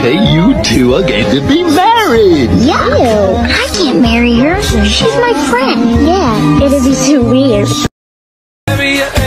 Hey, you two are going to be married. Yeah. I can't marry her. She's my friend. Yeah, it'd be too weird.